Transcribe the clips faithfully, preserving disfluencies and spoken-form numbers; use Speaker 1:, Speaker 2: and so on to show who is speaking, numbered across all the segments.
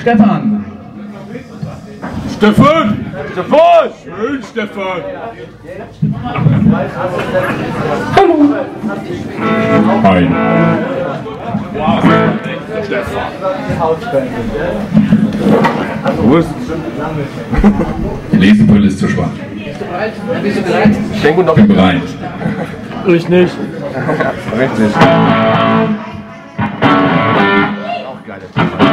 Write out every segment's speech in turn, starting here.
Speaker 1: Stefan.
Speaker 2: Stefan! Stefan! Schön, Stefan!
Speaker 1: Hallo.
Speaker 2: Hi. Wow, Stefan. Wo ist
Speaker 1: Die Lesebrille ist zu schwach.
Speaker 3: Bist du bereit?
Speaker 2: Ich denke noch
Speaker 1: Ich bin bereit.
Speaker 3: Ich nicht.
Speaker 2: Richtig. Auch geile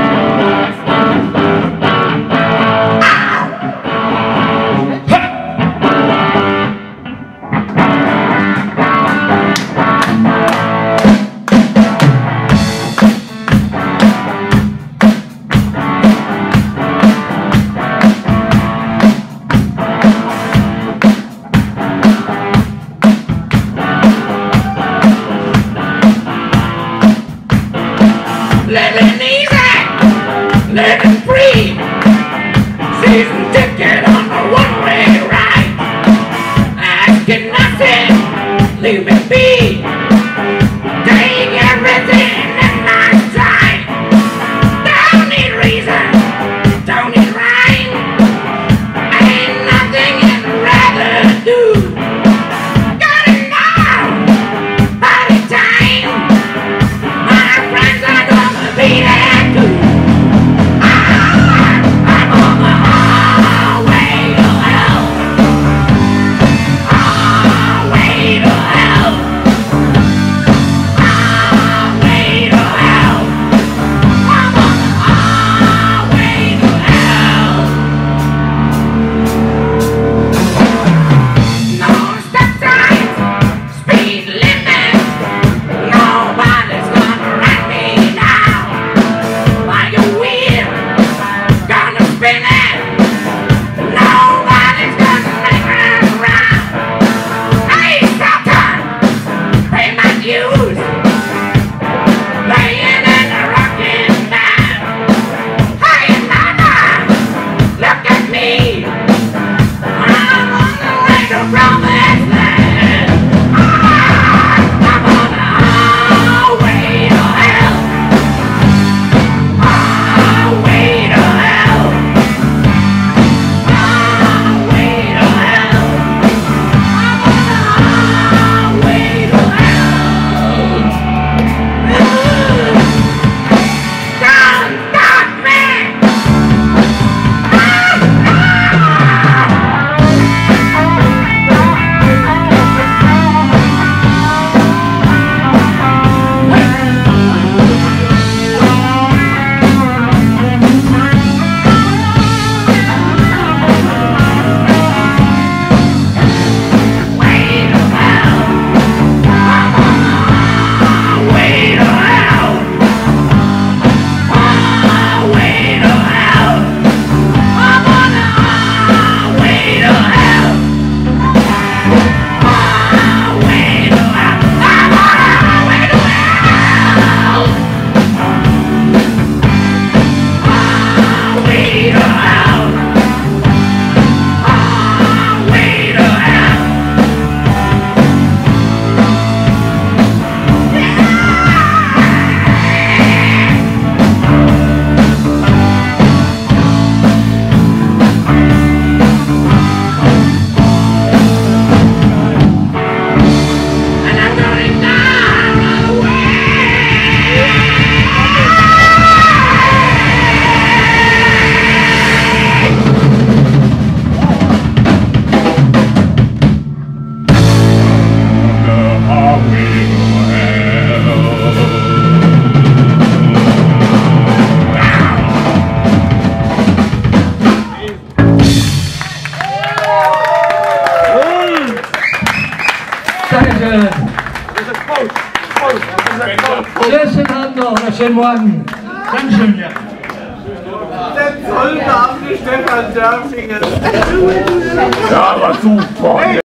Speaker 4: Living easy, living free. Season ticket on the one-way ride. Asking nothing, leave me be. Take everything in my sight. Don't need reason, don't need rhyme. Ain't nothing I'd rather do. Got it now, party time. My friends are gonna be there too. I'm on the highway to hell. Highway to hell. Highway to hell. I'm on the highway to hell. No stop signs, speed limit. Nobody's gonna run me down. Like a wheel, gonna spin it. Nobody's gonna make me round. Hey, Satan, pay my dues. Playing in a rocking band. Hey, mama, look at me. I'm on the way to promised land. I'm on the highway to hell. Highway to hell. Highway to hell. I'm on the highway to hell. Don't stop me. Way to hell. I'm on the highway to hell. Highway to hell. I'm on the highway to hell. Highway to hell. I'm on the highway to hell. Highway to hell. Highway to hell. And I'm going down the
Speaker 1: Dankeschön. Sehr schönen Abend noch oder schönen Morgen. Dankeschön, ja.
Speaker 5: Der Zollbeamte Stefan Dörfinger.
Speaker 2: Ja, aber super!